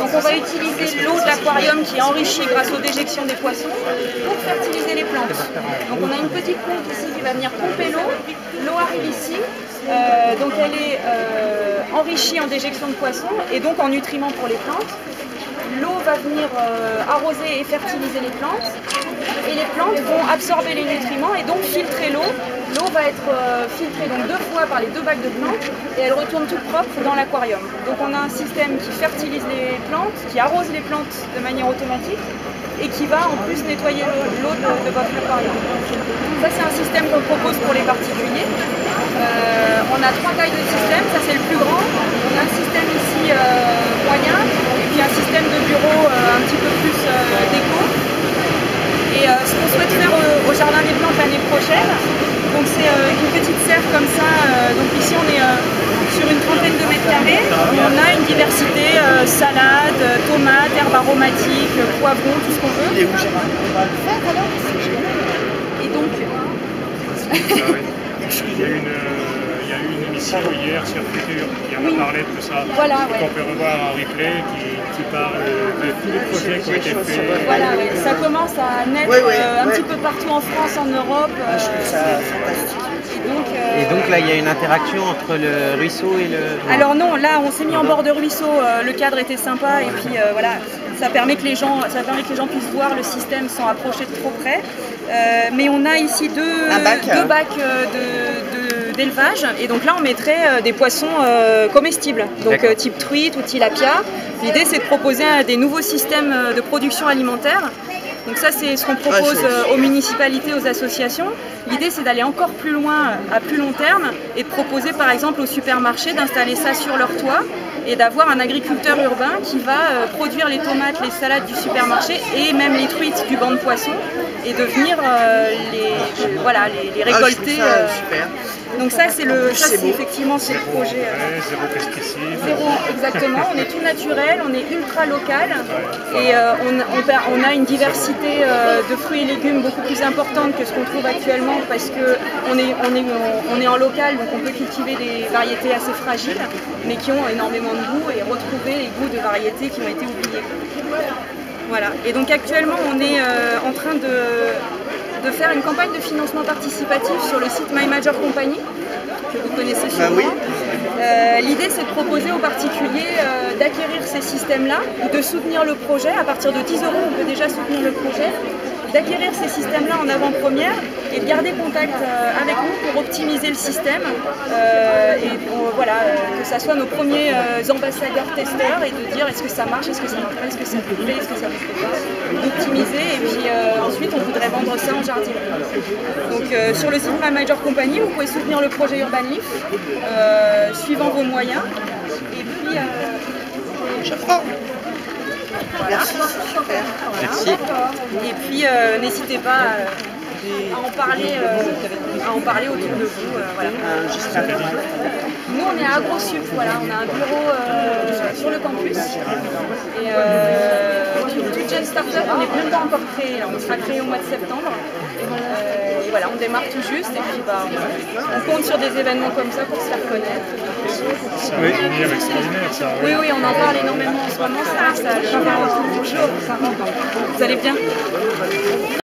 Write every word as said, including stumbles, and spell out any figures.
Donc on va utiliser l'eau de l'aquarium qui est enrichie grâce aux déjections des poissons pour fertiliser les plantes. Donc on a une petite pompe ici qui va venir pomper l'eau. L'eau arrive ici, euh, donc elle est euh, enrichie en déjections de poissons et donc en nutriments pour les plantes. L'eau va venir euh, arroser et fertiliser les plantes et les plantes vont absorber les nutriments et donc filtrer l'eau. L'eau va être euh, filtrée donc deux fois par les deux bacs de plantes et elle retourne toute propre dans l'aquarium. Donc on a un système qui fertilise les plantes, qui arrose les plantes de manière automatique et qui va en plus nettoyer l'eau de, de votre aquarium. Ça c'est un système qu'on propose pour les particuliers. Euh, on a trois tailles de système, ça c'est le plus grand. On a un système ici euh, moyen et puis un système de bureau euh, un petit peu plus euh, déco. Et euh, ce qu'on souhaite faire au, au Jardin des Plantes l'année prochaine, donc c'est euh, une petite serre comme ça. Euh, donc ici on est euh, sur une trentaine de mètres carrés. On a une diversité euh, salade, tomates, herbes aromatiques, poivrons, tout ce qu'on veut. Et donc il y a une, il y a eu une émission hier sur Futur qui en a oui. parlé de tout ça. Voilà, ouais. Qu'on peut revoir en replay, qui, qui parle de tous les projets qui ont été faits. Voilà, oui. Ça commence à naître oui, oui, euh, un oui. petit peu partout en France, en Europe. Euh, je trouve ça fantastique. Et donc, euh... et donc là, il y a une interaction entre le ruisseau et le... Alors non, là, on s'est mis en bord de ruisseau. Euh, le cadre était sympa et puis euh, voilà, ça permet que les gens, ça permet que les gens puissent voir le système sans approcher de trop près. Euh, mais on a ici deux, bac, deux hein. bacs de, de, d'élevage et donc là, on mettrait euh, des poissons euh, comestibles, donc euh, type truite ou tilapia. L'idée, c'est de proposer euh, des nouveaux systèmes de production alimentaire. Donc ça, c'est ce qu'on propose aux municipalités, aux associations. L'idée, c'est d'aller encore plus loin, à plus long terme, et de proposer par exemple aux supermarchés d'installer ça sur leur toit et d'avoir un agriculteur urbain qui va produire les tomates, les salades du supermarché et même les truites du banc de poissons et de venir euh, les, voilà, les, les récolter. Ah, euh, super. Donc ça, c'est le, ça, c'est effectivement c'est le projet. Ouais, zéro pesticide. Zéro, exactement. On est tout naturel, on est ultra local et euh, on, on, on a une diversité euh, de fruits et légumes beaucoup plus importante que ce qu'on trouve actuellement parce que on est, on est, on est en local, donc on peut cultiver des variétés assez fragiles, mais qui ont énormément de goût et retrouver les goûts de variétés qui ont été oubliées. Voilà. Et donc actuellement, on est euh, en train de de faire une campagne de financement participatif sur le site My Major Company, que vous connaissez sûrement. Bah oui. Euh, L'idée, c'est de proposer aux particuliers euh, d'acquérir ces systèmes-là, ou de soutenir le projet. À partir de dix euros, on peut déjà soutenir le projet, d'acquérir ces systèmes-là en avant-première et de garder contact euh, avec nous pour optimiser le système euh, et pour, voilà, euh, que ça soit nos premiers euh, ambassadeurs testeurs et de dire est-ce que ça marche, est-ce que ça vous plaît, est-ce que ça vous plaît, est-ce que ça vous plaît pas, d'optimiser et puis euh, ensuite on voudrait vendre ça en jardinerie. Donc euh, sur le site My Major Company, vous pouvez soutenir le projet Urban Leaf euh, suivant vos moyens et puis euh, je prends. Merci, super. Merci. Et puis euh, n'hésitez pas à, à en parler, euh, à en parler autour de vous. Euh, voilà. Nous on est à AgroSup, voilà, on a un bureau euh, sur le campus. Et euh, toute jeune start-up, on n'est même pas encore créé, on sera créé au mois de septembre. Euh, et voilà, on démarre tout juste et puis bah, on, on compte sur des événements comme ça pour se faire connaître. C'est un avenir extraordinaire ça. Oui, oui, on en parle énormément en ce moment, ça, ça, le bonjour, vous allez bien?